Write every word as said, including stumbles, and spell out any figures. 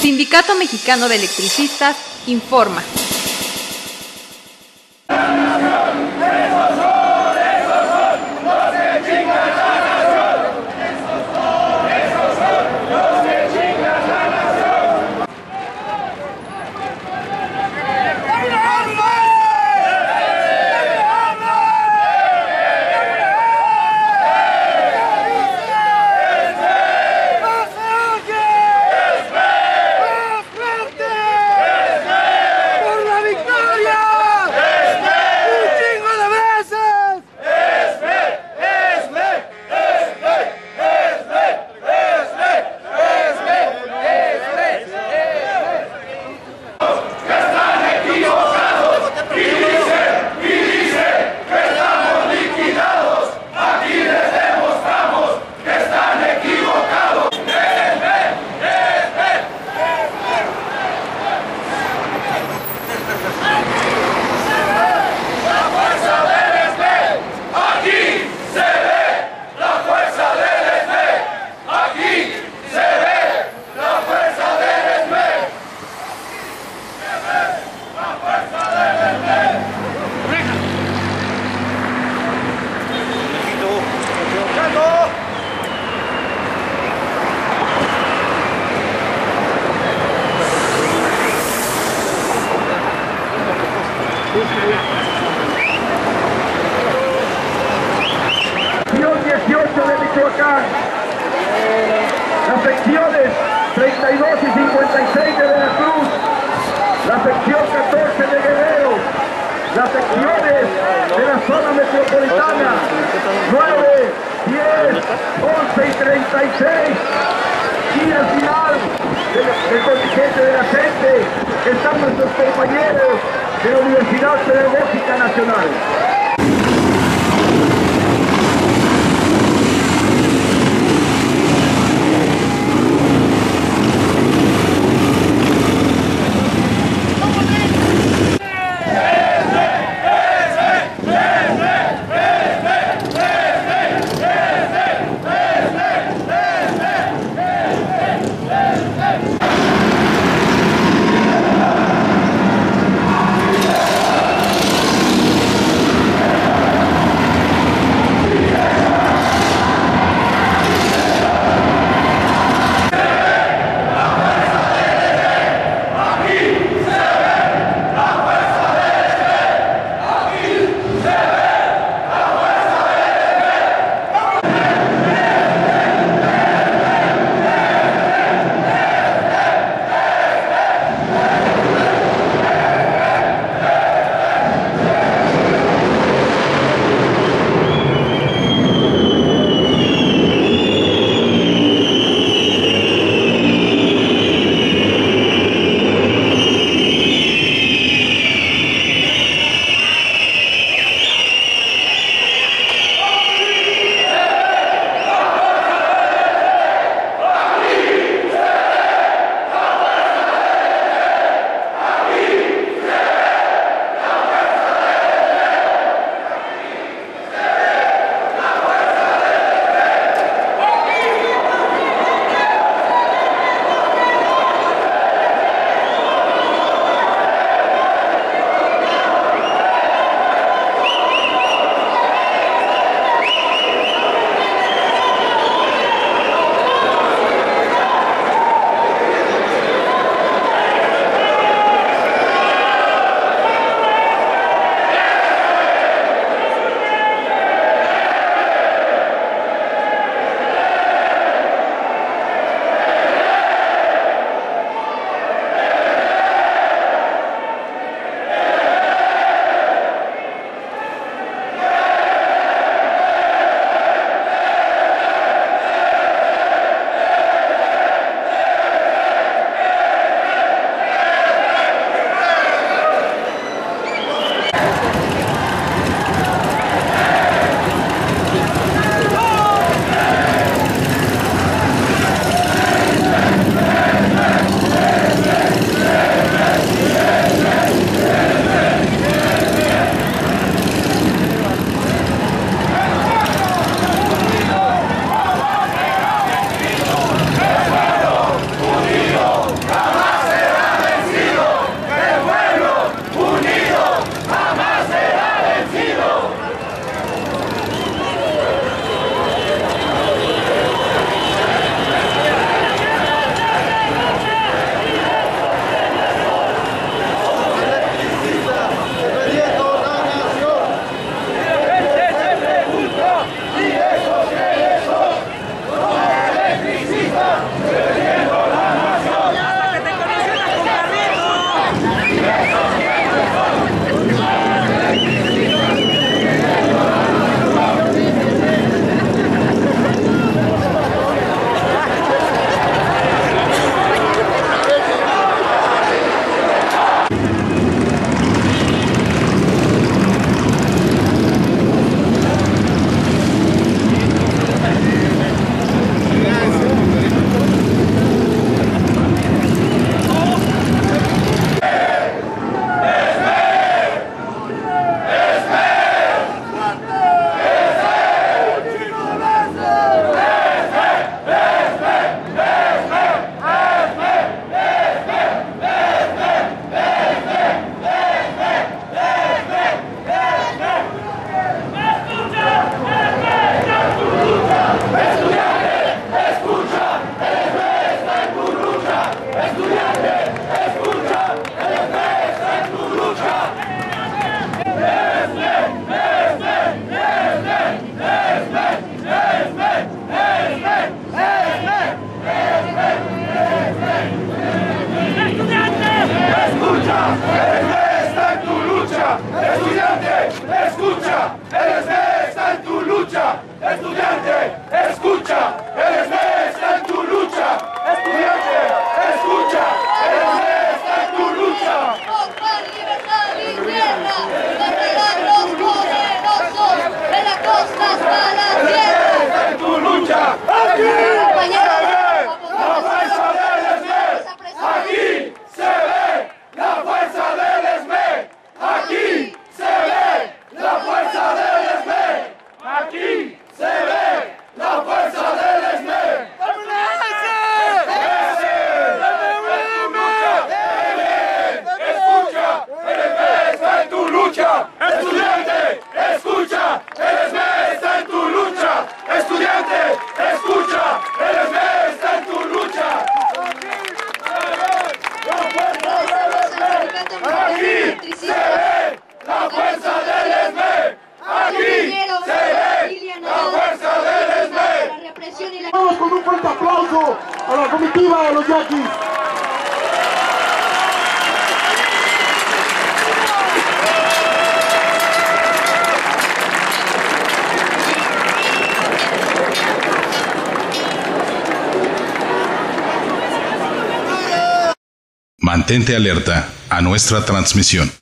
Sindicato Mexicano de Electricistas informa. dieciocho de Michoacán, las secciones treinta y dos y cincuenta y seis de Veracruz, la sección catorce de Guerrero, las secciones de la zona metropolitana nueve, diez, once y treinta y seis, y al final del, del contingente de la gente están nuestros compañeros de la Universidad Pedagógica Nacional. escucha, estudiante, escucha, el S B E está en tu lucha, estudiante, escucha, el S B E está en tu lucha, estudiante, escucha, el S B E está en tu lucha. Por libertad y tierra, derribar los poderosos, de la costa hasta la tierra. Está en tu lucha, aquí se ve la fuerza del S B E, aquí se ve la fuerza del S B E, aquí se ve la fuerza del S B E, aquí se ve la fuerza del S B E. Escucha, el S B E está en tu lucha, estudiante, escucha, el S B E está en tu lucha, estudiante, escucha, el S B E está en tu lucha. Aquí se ve la fuerza del S B E, aquí se ve la fuerza del S B E. Vamos con un fuerte aplauso a la comitiva de los Yaquis. Mantente alerta a nuestra transmisión.